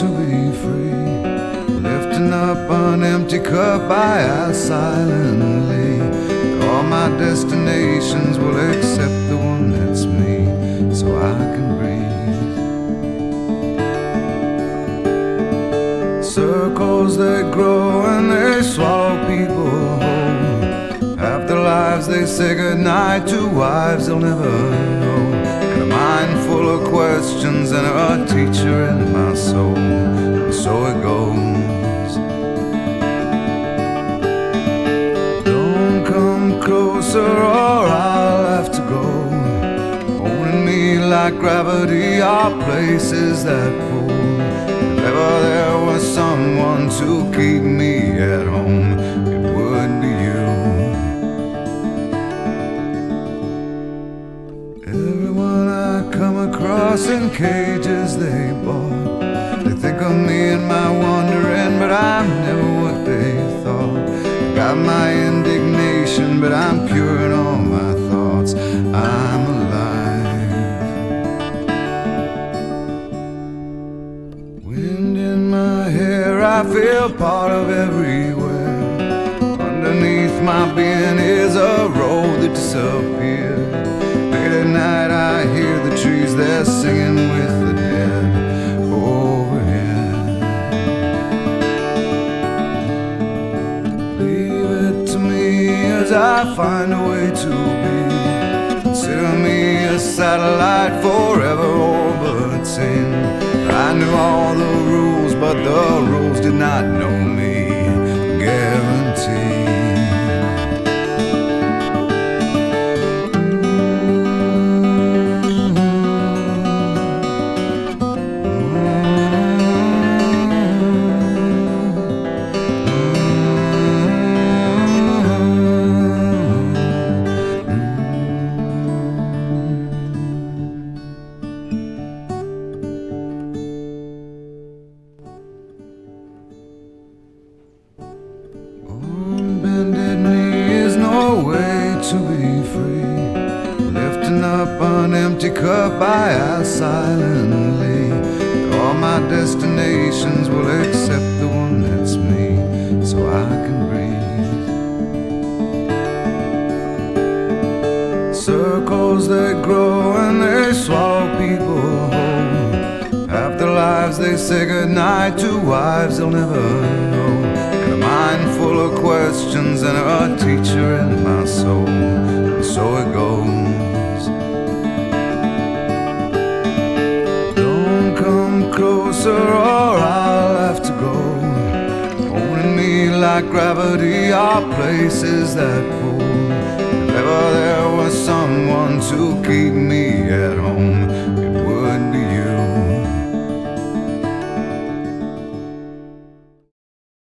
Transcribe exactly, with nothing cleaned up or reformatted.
to be free. Lifting up an empty cup I ask silently. All my destinations will accept the one that's me, so I can breathe. Circles they grow and they swallow people whole. After lives they say goodnight to wives they'll never know. And a mind full of questions and a teacher in my soul. And so it goes. Don't come closer or I'll have to go. Holding me like gravity are places that pull. If ever there was someone to keep me at home, it would be you. Everyone I come across in cages they bought, they think of me and my wandering, but I'm never what they thought. Got my indignation, but I'm pure in all my thoughts. I'm alive. Wind in my hair, I feel part of everywhere. Underneath my being is a road that disappeared. Late at night I hear the trees, they're singing with the dead overhead. Leave it to me as I find a way to be. Consider me a satellite forever orbiting. I knew all the rules, but the rules did not know me. Guaranteed. To be free, lifting up an empty cup I ask silently. All my destinations will accept the one that's me, so I can breathe. Circles they grow and they swallow people whole. After lives they say goodnight to wives they'll never know. And a mind full of questions and a teacher in my soul. And so it goes. Don't come closer or I'll have to go. Holding me like gravity are places that pull. If ever there was someone to keep me at home,